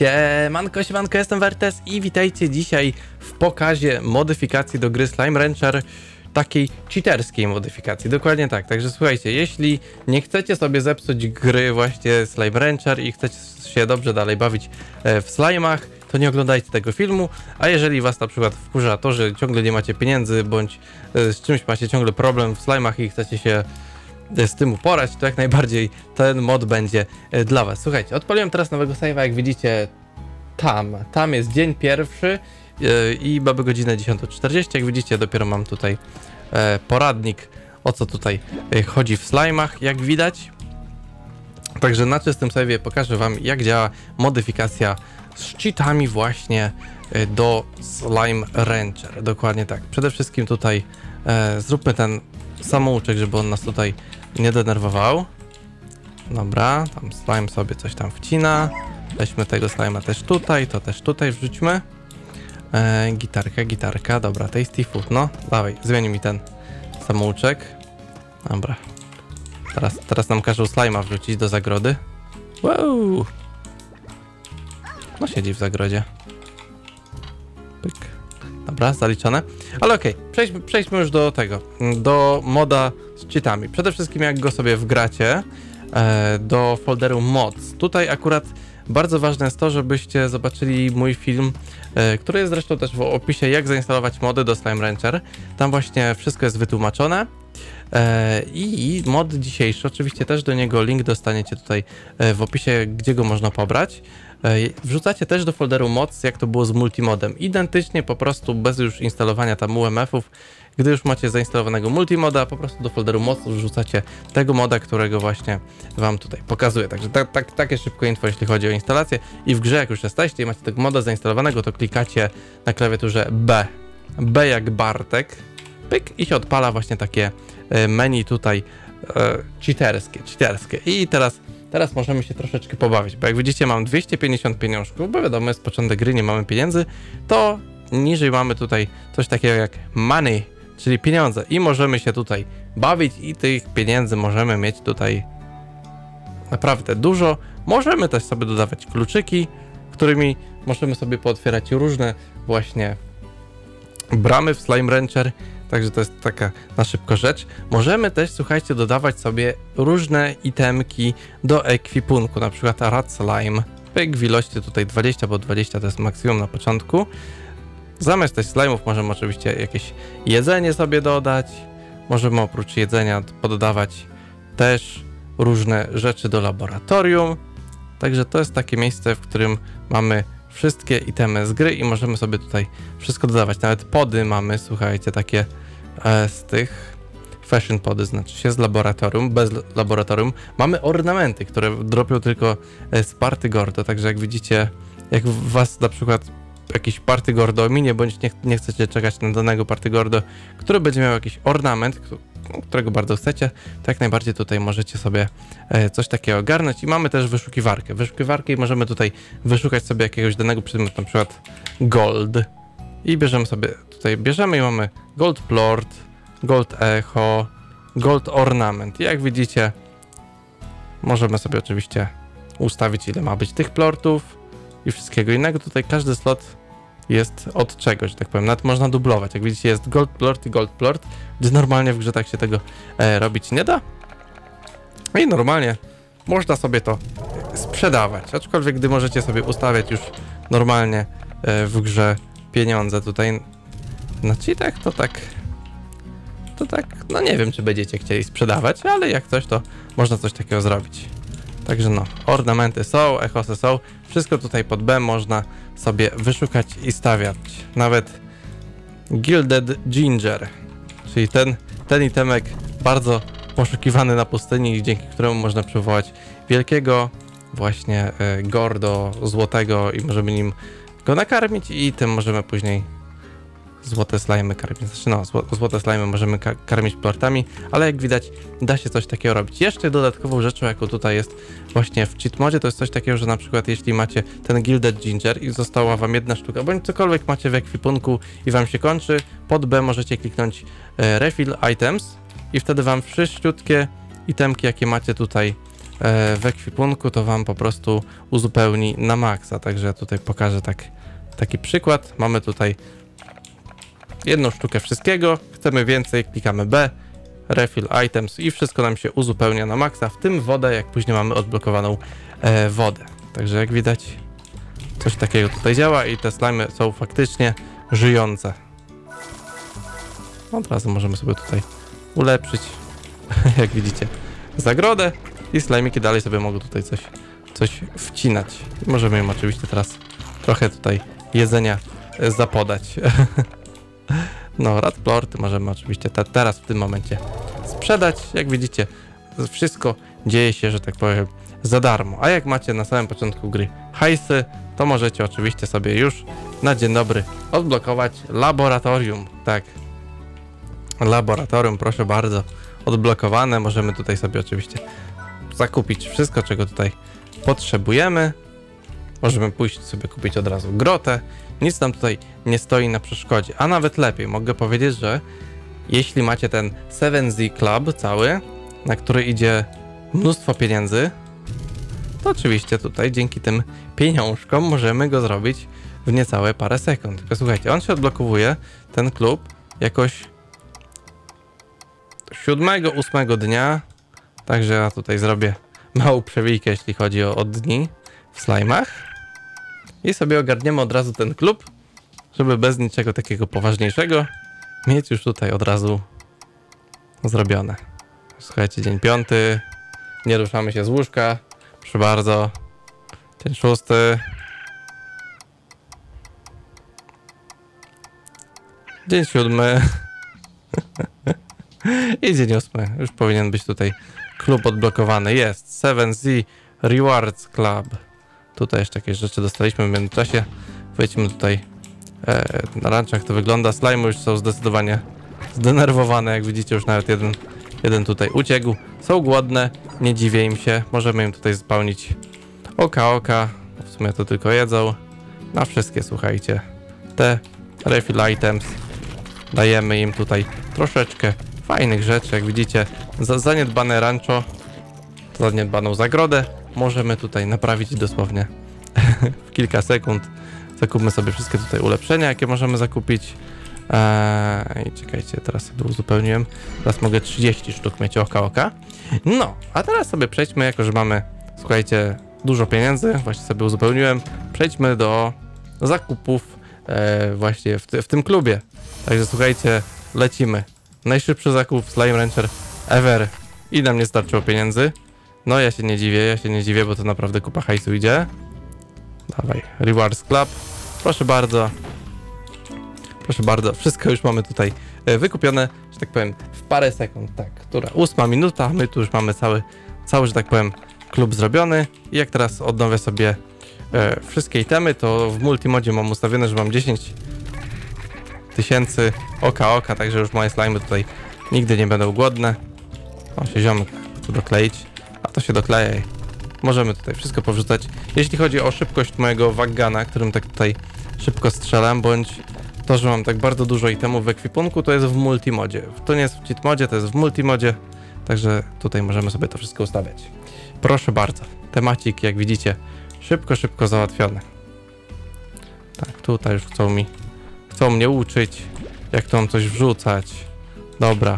Siemanko, jestem Wertes i witajcie dzisiaj w pokazie modyfikacji do gry Slime Rancher, takiej cheaterskiej modyfikacji, dokładnie tak. Także słuchajcie, jeśli nie chcecie sobie zepsuć gry właśnie Slime Rancher i chcecie się dobrze dalej bawić w slime'ach, to nie oglądajcie tego filmu, a jeżeli was na przykład wkurza to, że ciągle nie macie pieniędzy, bądź z czymś macie ciągle problem w slime'ach i chcecie się z tym uporać, to jak najbardziej ten mod będzie dla was. Słuchajcie, odpaliłem teraz nowego save'a, jak widzicie tam jest dzień pierwszy i mamy godzinę 10:40, jak widzicie dopiero mam tutaj poradnik, o co tutaj chodzi w slime'ach, jak widać. Także na czystym save'ie pokażę wam, jak działa modyfikacja z cheatami właśnie do Slime Rancher, dokładnie tak. Przede wszystkim tutaj zróbmy ten samouczek, żeby on nas tutaj nie denerwował. Dobra, tam slime sobie coś tam wcina. Weźmy tego slime'a też tutaj, to też tutaj wrzućmy. Gitarka, dobra, tasty food, no. Dawaj, zmieni mi ten samouczek. Dobra. Teraz nam każą slime'a wrzucić do zagrody. Wow! No siedzi w zagrodzie. Pyk. Dobra, zaliczone. Ale okej, przejdźmy już do tego, do moda z cheatami. Przede wszystkim jak go sobie wgracie do folderu mods. Tutaj akurat bardzo ważne jest to, żebyście zobaczyli mój film, który jest zresztą też w opisie, jak zainstalować mody do Slime Rancher. Tam właśnie wszystko jest wytłumaczone. I mod dzisiejszy, oczywiście też do niego link dostaniecie tutaj w opisie, gdzie go można pobrać. Wrzucacie też do folderu mods, jak to było z multimodem. Identycznie, po prostu bez już instalowania tam UMF-ów. Gdy już macie zainstalowanego multimoda, po prostu do folderu mods wrzucacie tego moda, którego właśnie wam tutaj pokazuję. Także takie szybko info, jeśli chodzi o instalację. I w grze, jak już jesteście i macie tego moda zainstalowanego, to klikacie na klawiaturze B jak Bartek, pyk, i się odpala właśnie takie menu tutaj cheaterskie. I teraz możemy się troszeczkę pobawić, bo jak widzicie mam 250 pieniążków, bo wiadomo, jest początek gry, nie mamy pieniędzy, to niżej mamy tutaj coś takiego jak money, czyli pieniądze, i możemy się tutaj bawić i tych pieniędzy możemy mieć tutaj naprawdę dużo. Możemy też sobie dodawać kluczyki, którymi możemy sobie pootwierać różne właśnie bramy w Slime Rancher. Także to jest taka na szybko rzecz. Możemy też, słuchajcie, dodawać sobie różne itemki do ekwipunku, na przykład Rat Slime. Pyk w ilości tutaj 20, bo 20 to jest maksimum na początku. Zamiast też slime'ów możemy oczywiście jakieś jedzenie sobie dodać. Możemy oprócz jedzenia pododawać też różne rzeczy do laboratorium. Także to jest takie miejsce, w którym mamy wszystkie itemy z gry i możemy sobie tutaj wszystko dodawać. Nawet pody mamy, słuchajcie, takie z tych fashion pody, znaczy się z laboratorium, bez laboratorium. Mamy ornamenty, które dropią tylko z party gordo, także jak widzicie, jak was na przykład jakiś party gordo minie, bądź nie chcecie czekać na danego party gordo, który będzie miał jakiś ornament, którego bardzo chcecie, to jak najbardziej tutaj możecie sobie coś takiego ogarnąć. I mamy też wyszukiwarkę i możemy tutaj wyszukać sobie jakiegoś danego przedmiotu, na przykład gold, i bierzemy sobie, tutaj bierzemy i mamy gold plort, gold echo, gold ornament. I jak widzicie, możemy sobie oczywiście ustawić, ile ma być tych plortów i wszystkiego innego. Tutaj każdy slot jest od czegoś, że tak powiem, nawet można dublować. Jak widzicie, jest gold plort i gold plort, gdzie normalnie w grze tak się tego robić nie da. I normalnie można sobie to sprzedawać, aczkolwiek gdy możecie sobie ustawiać już normalnie w grze pieniądze tutaj na cheatach, to tak, no nie wiem, czy będziecie chcieli sprzedawać, ale jak coś, to można coś takiego zrobić. Także no, ornamenty są, echosy są, wszystko tutaj pod B można sobie wyszukać i stawiać. Nawet Gilded Ginger, czyli ten itemek bardzo poszukiwany na pustyni, dzięki któremu można przywołać wielkiego właśnie gordo złotego i możemy nim go nakarmić i tym możemy później złote slimy karmić. Znaczy no, złote slimy możemy karmić plortami, ale jak widać, da się coś takiego robić. Jeszcze dodatkową rzeczą, jaką tutaj jest właśnie w cheat modzie, to jest coś takiego, że na przykład jeśli macie ten Gilded Ginger i została wam jedna sztuka, bądź cokolwiek macie w ekwipunku i wam się kończy, pod B możecie kliknąć Refill Items i wtedy wam wszystkie itemki, jakie macie tutaj w ekwipunku, to wam po prostu uzupełni na maksa. Także ja tutaj pokażę taki przykład. Mamy tutaj jedną sztukę wszystkiego, chcemy więcej, klikamy B, refill items i wszystko nam się uzupełnia na maksa, w tym wodę, jak później mamy odblokowaną wodę. Także jak widać, coś takiego tutaj działa i te slimy są faktycznie żyjące. Od razu możemy sobie tutaj ulepszyć, jak widzicie, zagrodę i slajmiki dalej sobie mogą tutaj coś wcinać. I możemy im oczywiście teraz trochę tutaj jedzenia zapodać. No, radplorty możemy oczywiście teraz w tym momencie sprzedać. Jak widzicie, wszystko dzieje się, że tak powiem, za darmo. A jak macie na samym początku gry hajsy, to możecie oczywiście sobie już na dzień dobry odblokować laboratorium. Tak, laboratorium, proszę bardzo, odblokowane. Możemy tutaj sobie oczywiście zakupić wszystko, czego tutaj potrzebujemy. Możemy pójść sobie kupić od razu grotę. Nic nam tutaj nie stoi na przeszkodzie. A nawet lepiej, mogę powiedzieć, że jeśli macie ten 7Z Club cały, na który idzie mnóstwo pieniędzy, to oczywiście tutaj dzięki tym pieniążkom możemy go zrobić w niecałe parę sekund. Tylko słuchajcie, on się odblokowuje, ten klub, jakoś 7-8 dnia. Także ja tutaj zrobię małą przewijkę, jeśli chodzi o dni w slajmach. I sobie ogarniemy od razu ten klub, żeby bez niczego takiego poważniejszego mieć już tutaj od razu zrobione. Słuchajcie, dzień 5. Nie ruszamy się z łóżka. Proszę bardzo. Dzień 6. Dzień 7. I dzień 8. Już powinien być tutaj klub odblokowany. Jest 7Z Rewards Club. Tutaj jeszcze jakieś rzeczy dostaliśmy w międzyczasie. Wejdźmy tutaj na ranch, jak to wygląda. Slime już są zdecydowanie zdenerwowane. Jak widzicie, już nawet jeden tutaj uciekł. Są głodne, nie dziwię im się. Możemy im tutaj spełnić oka. W sumie to tylko jedzą. Na wszystkie, słuchajcie, te refill items. Dajemy im tutaj troszeczkę fajnych rzeczy. Jak widzicie, zaniedbane rancho, zaniedbaną zagrodę możemy tutaj naprawić dosłownie w kilka sekund. Zakupmy sobie wszystkie tutaj ulepszenia, jakie możemy zakupić. I czekajcie, teraz sobie uzupełniłem. Teraz mogę 30 sztuk mieć oka. No, a teraz sobie przejdźmy, jako że mamy, słuchajcie, dużo pieniędzy, właśnie sobie uzupełniłem. Przejdźmy do zakupów właśnie w tym klubie. Także słuchajcie, lecimy. Najszybszy zakup Slime Rancher ever. I nam nie starczyło pieniędzy. No ja się nie dziwię, bo to naprawdę kupa hajsu idzie. Dawaj, Rewards Club. Proszę bardzo. Proszę bardzo, wszystko już mamy tutaj wykupione, że tak powiem, w parę sekund. Tak, która 8 minuta, my tu już mamy cały, że tak powiem, klub zrobiony. I jak teraz odnowię sobie wszystkie itemy, to w multimodzie mam ustawione, że mam 10 000 oka, także już moje slimy tutaj nigdy nie będą głodne. O, się ziomek chce dokleić, a to się dokleje. Możemy tutaj wszystko powrzucać. Jeśli chodzi o szybkość mojego waggana, którym tak tutaj szybko strzelam, bądź to, że mam tak bardzo dużo itemów w ekwipunku, to jest w multimodzie. To nie jest w cheat modzie, to jest w multimodzie. Także tutaj możemy sobie to wszystko ustawiać. Proszę bardzo. Temacik, jak widzicie, szybko załatwiony. Tak, tutaj już chcą mnie uczyć, jak to mam coś wrzucać. Dobra.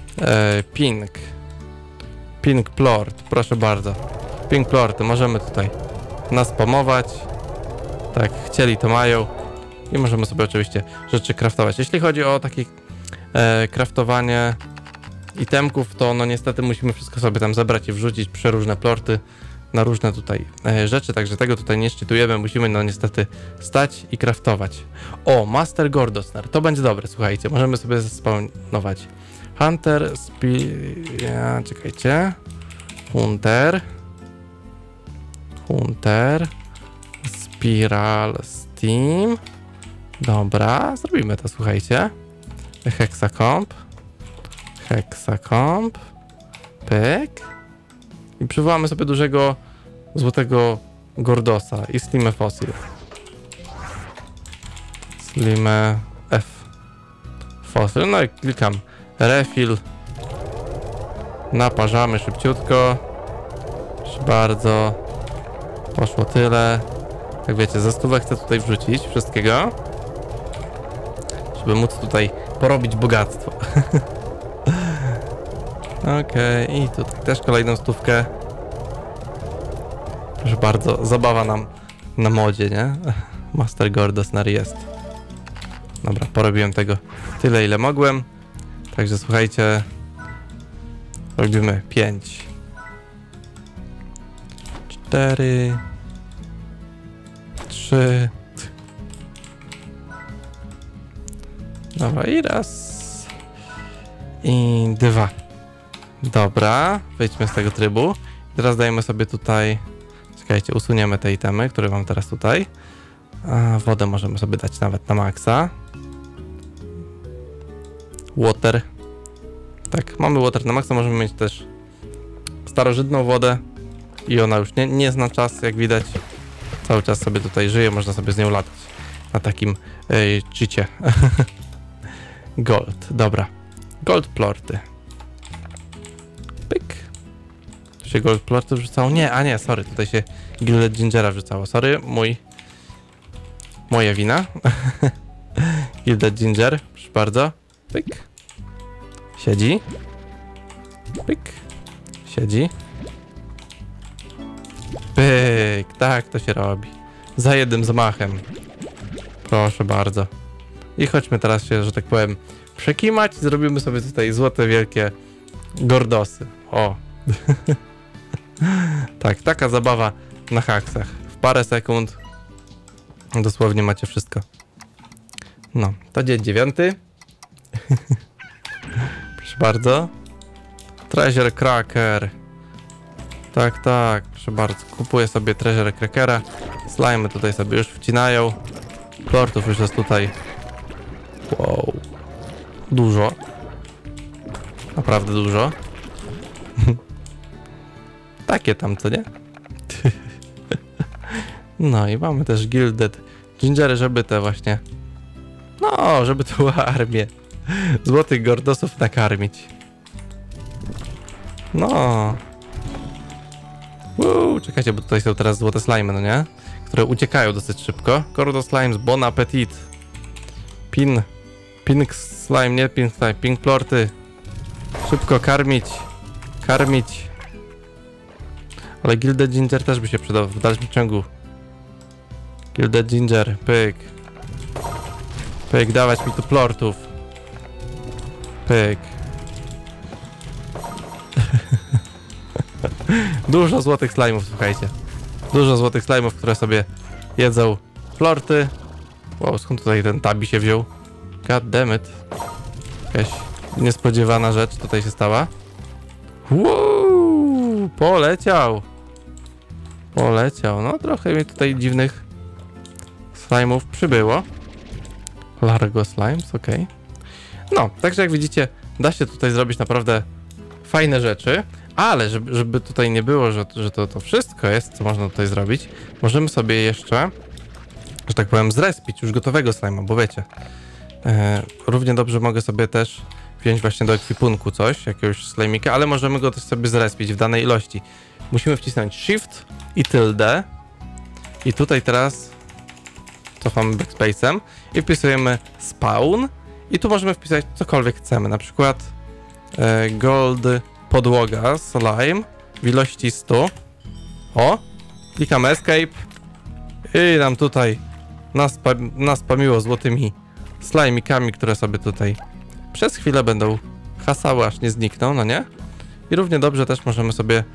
Pink plort, proszę bardzo. Pink plorty możemy tutaj naspamować. Tak, chcieli to mają. I możemy sobie oczywiście rzeczy craftować. Jeśli chodzi o takie craftowanie itemków, to no niestety musimy wszystko sobie tam zebrać i wrzucić przeróżne plorty na różne tutaj rzeczy, także tego tutaj nie szczytujemy, musimy no niestety stać i craftować. O, Master Gordosner, to będzie dobre, słuchajcie, możemy sobie zespawnować Hunter, czekajcie, Hunter, Spiral, Steam. Dobra, zrobimy to, słuchajcie. Hexacomb. Pyk. I przywołamy sobie dużego złotego Gordosa i Slimę Fossil. Slimę F. Fossil. No i klikam Refill. Naparzamy szybciutko. Proszę bardzo. Poszło tyle. Jak wiecie, za 100 chcę tutaj wrzucić wszystkiego. Żeby móc tutaj porobić bogactwo. Okej, i tutaj też kolejną 100. Proszę bardzo, zabawa nam na modzie, nie? Master Gordosnar jest. Dobra, porobiłem tego tyle, ile mogłem. Także słuchajcie, robimy 5, 4, 3. Dobra, i raz. I 2. Dobra, wyjdźmy z tego trybu. Teraz dajemy sobie tutaj... Czekajcie, usuniemy te itemy, które mam teraz tutaj. A wodę możemy sobie dać nawet na maksa. Water. Tak, mamy water na maksa, możemy mieć też starożytną wodę. I ona już nie zna czas, jak widać. Cały czas sobie tutaj żyje, można sobie z nią latać. Na takim cheacie. Gold, dobra. Gold plorty. Pyk. Tu się gold plorty wrzucało? Nie, a nie, sorry, tutaj się Gilded Gingera wrzucało. Sorry, moja wina. Gilded Ginger, proszę bardzo. Pyk. Siedzi. Pyk. Siedzi. Pyk. Tak to się robi. Za jednym zamachem. Proszę bardzo. I chodźmy teraz się, że tak powiem, przekimać. Zrobimy sobie tutaj złote wielkie gordosy. O. Tak, taka zabawa na haksach. W parę sekund dosłownie macie wszystko. No, to dzień 9. Proszę bardzo. Treasure Cracker. Tak, tak, proszę bardzo. Kupuję sobie Treasure Crackera. Slimy tutaj sobie już wcinają. Plortów już jest tutaj. Wow. Dużo. Naprawdę dużo. Takie tam, co nie? No i mamy też Gilded Gingery, żeby te właśnie... No, żeby tą armię złotych gordosów nakarmić. No. Czekajcie, bo tutaj są teraz złote slimy, no nie? Które uciekają dosyć szybko. Gordos Slimes, bon appetit. Pink slime, nie pink slime, pink plorty. Szybko karmić. Karmić. Ale Gilded Ginger też by się przydał w dalszym ciągu. Gilded Ginger, pyk. Pyk, dawać mi tu plortów. Pyk. Dużo złotych slime'ów, słuchajcie. Dużo złotych slime'ów, które sobie jedzą plorty. Wow, skąd tutaj ten tabi się wziął? God damn it. Jakaś niespodziewana rzecz tutaj się stała. Wow, poleciał. Poleciał. No trochę mi tutaj dziwnych slime'ów przybyło. Largo Slimes, ok. No, także jak widzicie, da się tutaj zrobić naprawdę fajne rzeczy, ale żeby tutaj nie było, że to wszystko jest, co można tutaj zrobić, możemy sobie jeszcze, że tak powiem, zrespić już gotowego slime'a, bo wiecie, równie dobrze mogę sobie też wziąć właśnie do ekwipunku coś, jakiegoś slimika, ale możemy go też sobie zrespić w danej ilości. Musimy wcisnąć Shift i tilde i tutaj teraz cofamy backspace'em i wpisujemy spawn i tu możemy wpisać cokolwiek chcemy, na przykład gold podłoga slime w ilości 100. O, klikamy escape i nam tutaj naspamiło złotymi slimikami, które sobie tutaj przez chwilę będą hasały, aż nie znikną, no nie? I równie dobrze też możemy sobie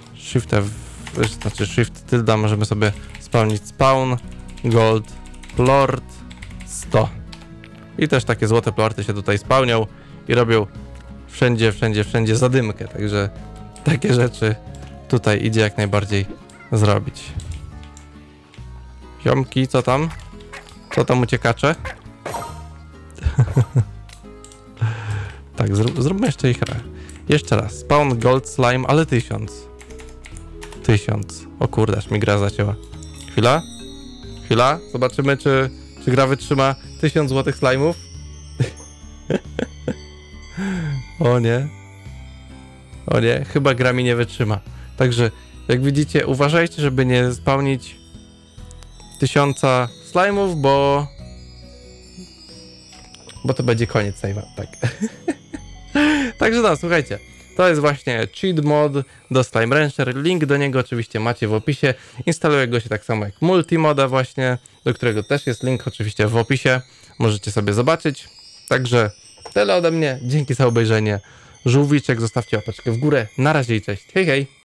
shift tilda możemy sobie spełnić spawn gold plort 100. I też takie złote plorty się tutaj spełnią i robią wszędzie zadymkę, także takie rzeczy tutaj idzie jak najbardziej zrobić. Ziomki, co tam? Co tam uciekacze? Tak, zróbmy jeszcze ich jeszcze raz. Spawn gold slime, ale 1000. 1000. O kurde, aż mi gra zacięła. Chwila. Zobaczymy, czy gra wytrzyma 1000 złotych slime'ów. O nie. Chyba gra mi nie wytrzyma. Także Jak widzicie, uważajcie, żeby nie spełnić 1000 slime'ów, bo to będzie koniec save'a, tak. Także no, słuchajcie, to jest właśnie cheat mod do Slime Rancher. Link do niego oczywiście macie w opisie. Instaluje go się tak samo jak Multimoda właśnie, do którego też jest link oczywiście w opisie. Możecie sobie zobaczyć. Także tyle ode mnie. Dzięki za obejrzenie. Żółwiczek, zostawcie łapeczkę w górę. Na razie i cześć. Hej, hej.